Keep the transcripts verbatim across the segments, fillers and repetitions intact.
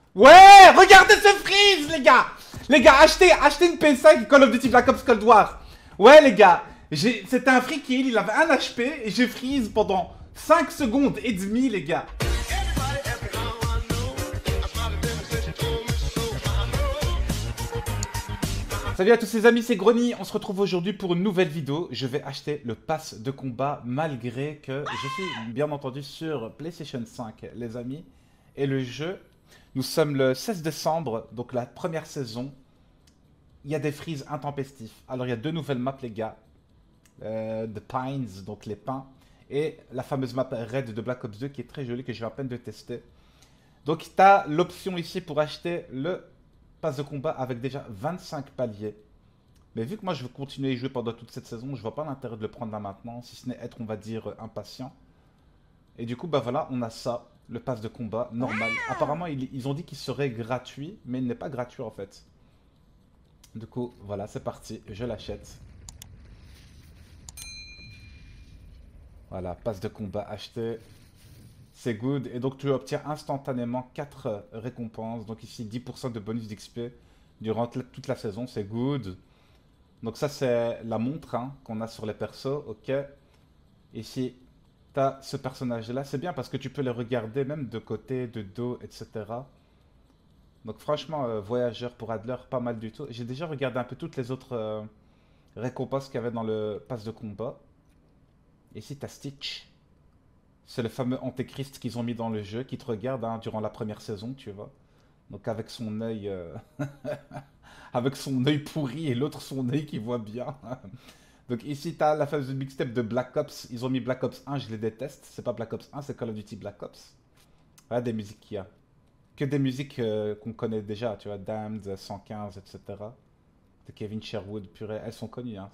Ouais, regardez ce freeze, les gars. Les gars, achetez, achetez une P S cinq Call of Duty Black Ops Cold War. Ouais, les gars, c'était un free kill, il avait un H P et j'ai freeze pendant cinq secondes et demie, les gars. Salut à tous les amis, c'est Grony. On se retrouve aujourd'hui pour une nouvelle vidéo. Je vais acheter le pass de combat malgré que je suis bien entendu sur PlayStation cinq, les amis. Et le jeu, nous sommes le seize décembre, donc la première saison. Il y a des freezes intempestifs. Alors il y a deux nouvelles maps, les gars. Euh, The Pines, donc les pins. Et la fameuse map Red de Black Ops deux qui est très jolie, que j'ai à peine de tester. Donc tu as l'option ici pour acheter le passe de combat avec déjà vingt-cinq paliers. Mais vu que moi je veux continuer à jouer pendant toute cette saison, je vois pas l'intérêt de le prendre là maintenant, si ce n'est être, on va dire, impatient. Et du coup, bah voilà, on a ça, le passe de combat normal. Apparemment, ils, ils ont dit qu'il serait gratuit, mais il n'est pas gratuit en fait. Du coup, voilà, c'est parti, je l'achète. Voilà, passe de combat acheté. C'est good. Et donc, tu obtiens instantanément quatre récompenses. Donc ici, dix pour cent de bonus d'X P durant toute la saison. C'est good. Donc ça, c'est la montre hein, qu'on a sur les persos. Ok. Ici, tu as ce personnage-là. C'est bien parce que tu peux les regarder même de côté, de dos, et cetera. Donc franchement, euh, voyageur pour Adler, pas mal du tout. J'ai déjà regardé un peu toutes les autres euh, récompenses qu'il y avait dans le pass de combat. Ici, tu as Stitch. C'est le fameux antéchrist qu'ils ont mis dans le jeu, qui te regarde hein, durant la première saison, tu vois. Donc avec son œil, euh... avec son œil pourri et l'autre son œil qui voit bien. Donc ici, tu as la fameuse mixtape de Black Ops. Ils ont mis Black Ops un, je les déteste. C'est pas Black Ops un, c'est Call of Duty Black Ops. Voilà des musiques qu'il y a. Que des musiques euh, qu'on connaît déjà, tu vois. Damned, cent quinze, et cetera. De Kevin Sherwood, purée, elles sont connues. Hein.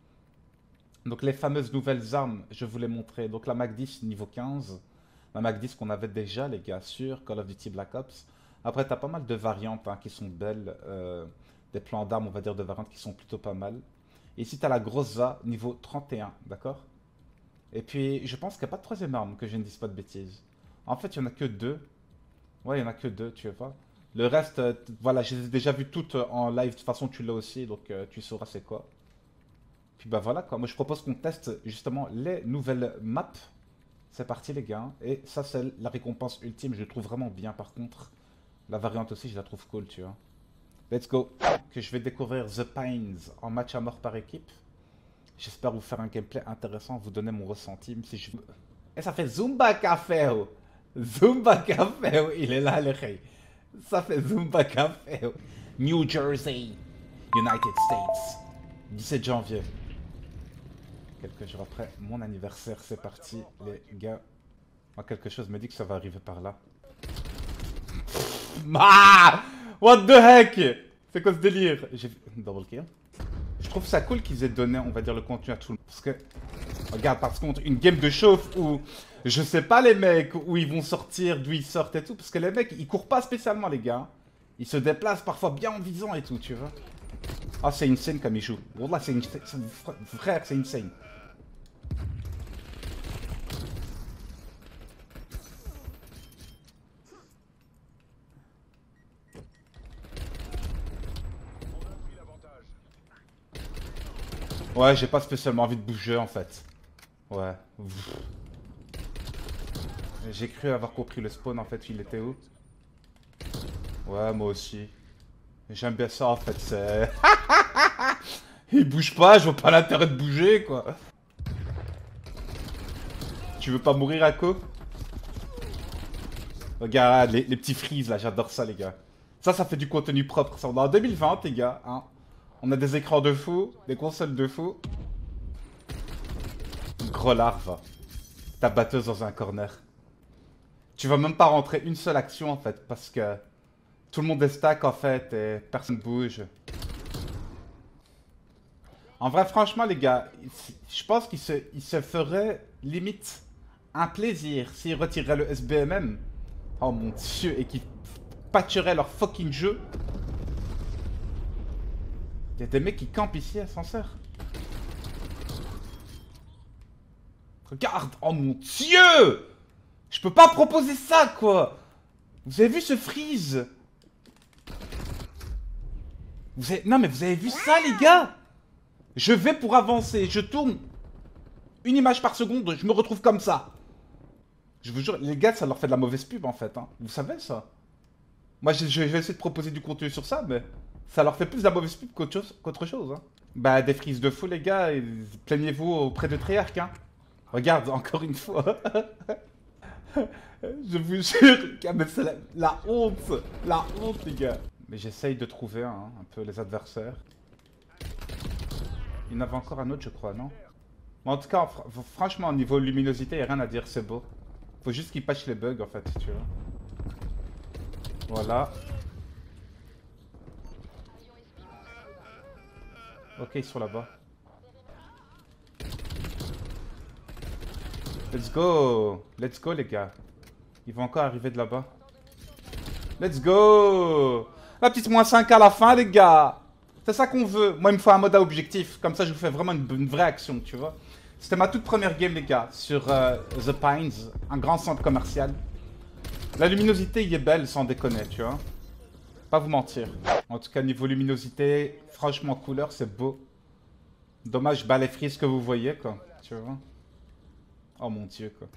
Donc les fameuses nouvelles armes, je vous les montrer. Donc la Mac dix niveau quinze. La Mac dix qu'on avait déjà, les gars, sur Call of Duty Black Ops. Après, tu as pas mal de variantes hein, qui sont belles. Euh, des plans d'armes, on va dire, de variantes qui sont plutôt pas mal. Et ici, tu as la grosse A, niveau trente et un, d'accord? Et puis, je pense qu'il n'y a pas de troisième arme, que je ne dise pas de bêtises. En fait, il n'y en a que deux. Ouais, il n'y en a que deux, tu vois. Le reste, euh, voilà, je les ai déjà vues toutes en live. De toute façon, tu l'as aussi, donc euh, tu sauras c'est quoi. Puis bah voilà quoi, moi je propose qu'on teste justement les nouvelles maps. C'est parti les gars. Et ça c'est la récompense ultime, je le trouve vraiment bien par contre. La variante aussi je la trouve cool tu vois. Let's go. Que je vais découvrir The Pines en match à mort par équipe. J'espère vous faire un gameplay intéressant, vous donner mon ressenti. Même si je... Et ça fait Zumba Café. Zumba Café, il est là le rey. Ça fait Zumba Café. New Jersey, United States. dix-sept janvier. Quelques jours après mon anniversaire, c'est parti les gars. Moi quelque chose me dit que ça va arriver par là. Ah what the heck. C'est quoi ce délire? J'ai double kill. Je trouve ça cool qu'ils aient donné, on va dire, le contenu à tout le monde. Parce que, regarde, par contre, une game de chauffe où, je sais pas les mecs, où ils vont sortir, d'où ils sortent et tout. Parce que les mecs, ils courent pas spécialement les gars. Ils se déplacent parfois bien en visant et tout, tu vois. Ah, c'est insane comme il joue. Wallah, c'est insane. Frère, c'est insane. Ouais, j'ai pas spécialement envie de bouger en fait. Ouais. J'ai cru avoir compris le spawn en fait, il était où? Ouais, moi aussi. J'aime bien ça en fait, c'est... Il bouge pas, je vois pas l'intérêt de bouger quoi. Tu veux pas mourir à co? Regarde les, les petits freeze là, j'adore ça les gars. Ça, ça fait du contenu propre. Ça, on est en deux mille vingt les gars. Hein. On a des écrans de fou, des consoles de fou. Gros larve. Ta batteuse dans un corner. Tu vas même pas rentrer une seule action en fait, parce que tout le monde est stack en fait et personne bouge. En vrai, franchement les gars, je pense qu'il se, il se ferait limite un plaisir s'ils retireraient le S B M M. Oh mon dieu, et qu'ils patcheraient leur fucking jeu. Il y a des mecs qui campent ici, ascenseur. Regarde, oh mon dieu! Je peux pas proposer ça, quoi! Vous avez vu ce freeze? Vous avez... Non mais vous avez vu ça les gars? Je vais pour avancer, je tourne une image par seconde, je me retrouve comme ça. Je vous jure, les gars, ça leur fait de la mauvaise pub en fait. Hein. Vous savez ça? Moi, je, je vais essayer de proposer du contenu sur ça, mais ça leur fait plus de la mauvaise pub qu'autre chose. qu'autre chose hein. Bah, des frises de fou, les gars, et plaignez-vous auprès de Treyarch. Hein. Regarde, encore une fois. Je vous jure, mais c'est la, la honte. La honte, les gars. Mais j'essaye de trouver hein, un peu les adversaires. Il y en avait encore un autre, je crois, non? Mais en tout cas, fr franchement, au niveau luminosité, il n'y a rien à dire, c'est beau. Faut juste qu'ils patchent les bugs, en fait, si tu veux. Voilà. Ok, ils sont là-bas. Let's go! Let's go, les gars. Ils vont encore arriver de là-bas. Let's go! La petite moins cinq à la fin, les gars! C'est ça qu'on veut. Moi, il me faut un mode à objectif. Comme ça, je vous fais vraiment une, une vraie action, tu vois. C'était ma toute première game, les gars, sur euh, The Pines, un grand centre commercial. La luminosité y est belle, sans déconner, tu vois. Pas vous mentir. En tout cas, niveau luminosité, franchement, couleur, c'est beau. Dommage, bah, les frises que vous voyez, quoi. Tu vois. Oh mon dieu, quoi.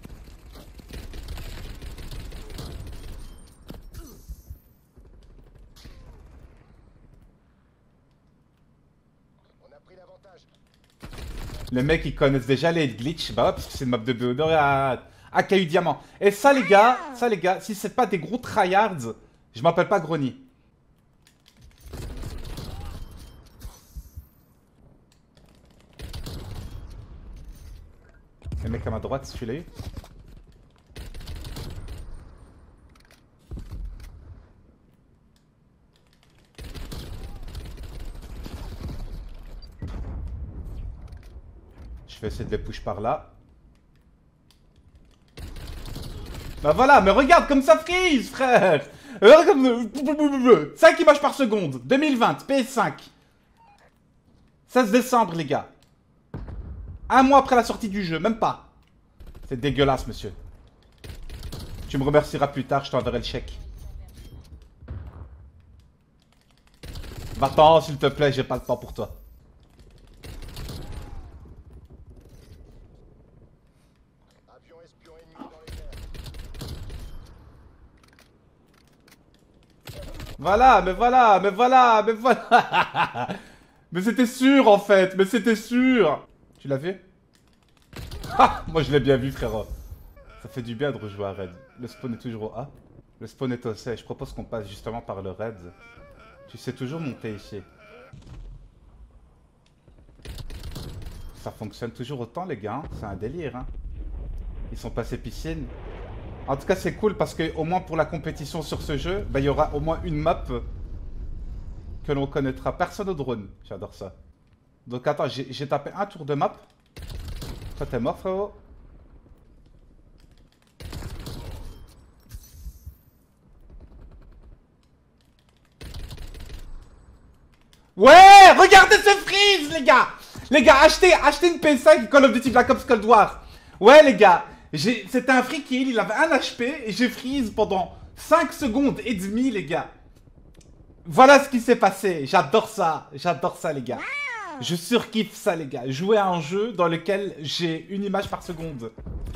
Les mecs, ils connaissent déjà les glitches, bah ouais, parce que c'est une map de Beodor à, à Caillou Diamant. Et ça, les gars, ça, les gars, si c'est pas des gros tryhards, je m'appelle pas Grony. Les mecs à ma droite, celui-là. Je vais essayer de les push par là. Bah voilà, mais regarde comme ça freeze, frère. Regarde comme... cinq images par seconde, deux mille vingt, P S cinq. seize décembre, les gars. Un mois après la sortie du jeu, même pas. C'est dégueulasse, monsieur. Tu me remercieras plus tard, je t'enverrai le chèque. Va-t'en, s'il te plaît, j'ai pas le temps pour toi. Voilà, mais voilà, mais voilà, mais voilà. Mais c'était sûr en fait, mais c'était sûr. Tu l'as vu? Ah, moi je l'ai bien vu, frérot. Ça fait du bien de rejouer à Raid. Le spawn est toujours au A. Le spawn est au C. Je propose qu'on passe justement par le Raid. Tu sais toujours monter ici. Ça fonctionne toujours autant, les gars. Hein. C'est un délire. Hein. Ils sont passés piscine. En tout cas, c'est cool parce que au moins pour la compétition sur ce jeu, bah, il y aura au moins une map que l'on connaîtra. Personne au drone. J'adore ça. Donc attends, j'ai tapé un tour de map. Toi, t'es mort, frérot. Ouais, regardez ce freeze, les gars. Les gars, achetez, achetez une P S cinq Call of Duty Black Ops Cold War. Ouais, les gars. C'était un free kill, il avait un H P et j'ai freeze pendant cinq secondes et demie, les gars. Voilà ce qui s'est passé. J'adore ça. J'adore ça, les gars. Je surkiffe ça, les gars. Jouer à un jeu dans lequel j'ai une image par seconde.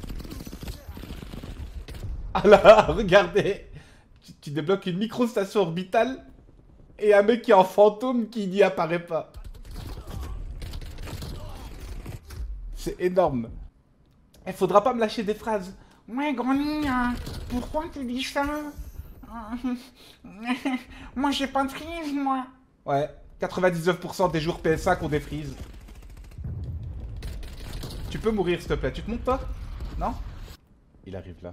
Ah là, regardez. Tu, tu débloques une micro-station orbitale et un mec qui est en fantôme qui n'y apparaît pas. C'est énorme. Il faudra pas me lâcher des phrases. Ouais, Grony, hein, pourquoi tu dis ça? Moi, j'ai pas de frise, moi. Ouais, quatre-vingt-dix-neuf pour cent des jours P S cinq ont des frises. Tu peux mourir, s'il te plaît. Tu te montes, toi? Non? Il arrive là.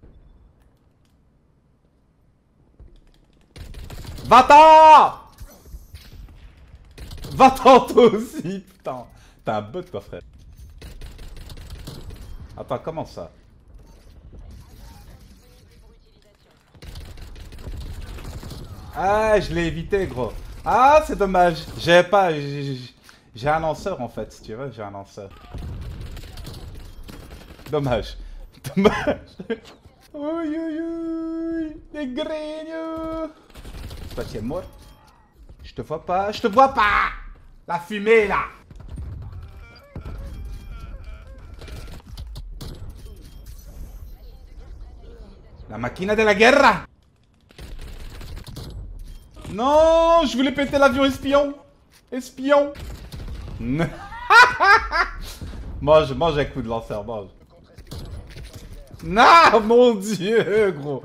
Va-t'en! Va-t'en, toi aussi, putain. T'as un bot, toi, frère. Attends, comment ça? Ah, je l'ai évité, gros. Ah, c'est dommage. J'ai pas... J'ai un lanceur, en fait, si tu veux. J'ai un lanceur. Dommage. Dommage. Oi, oi, oi. Les grignots. Toi, tu es mort. Je te vois pas, je te vois pas. La fumée, là. La machina de la guerra. Non, je voulais péter l'avion espion. Espion. Mange, mange un coup de lanceur, mange. Non, mon dieu, gros.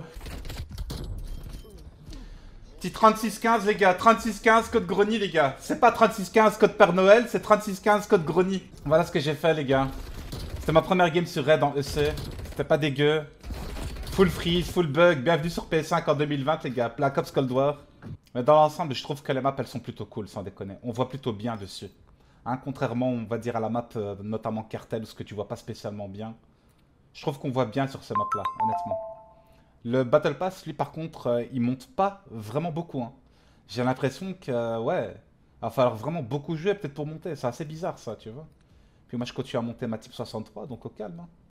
Petit trente-six quinze, les gars. trente-six quinze, code Grony, les gars. C'est pas trente-six quinze, code Père Noël, c'est trente-six quinze, code Grony. Voilà ce que j'ai fait, les gars. C'était ma première game sur Raid en E C. C'était pas dégueu. Full freeze, full bug. Bienvenue sur P S cinq en deux mille vingt, les gars. Black Ops Cold War. Mais dans l'ensemble, je trouve que les maps, elles sont plutôt cool, sans déconner. On voit plutôt bien dessus. Hein, contrairement, on va dire, à la map, euh, notamment Cartel, ce que tu vois pas spécialement bien. Je trouve qu'on voit bien sur ces maps-là, honnêtement. Le Battle Pass, lui, par contre, euh, il monte pas vraiment beaucoup. Hein. J'ai l'impression que, euh, ouais, il va falloir vraiment beaucoup jouer peut-être pour monter. C'est assez bizarre, ça, tu vois. Puis moi, je continue à monter ma type soixante-trois, donc au calme. Hein.